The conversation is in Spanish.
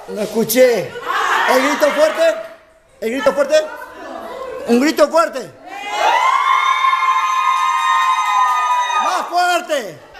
No escuché. ¿El grito fuerte? ¿El grito fuerte? ¿Un grito fuerte? ¡Más fuerte!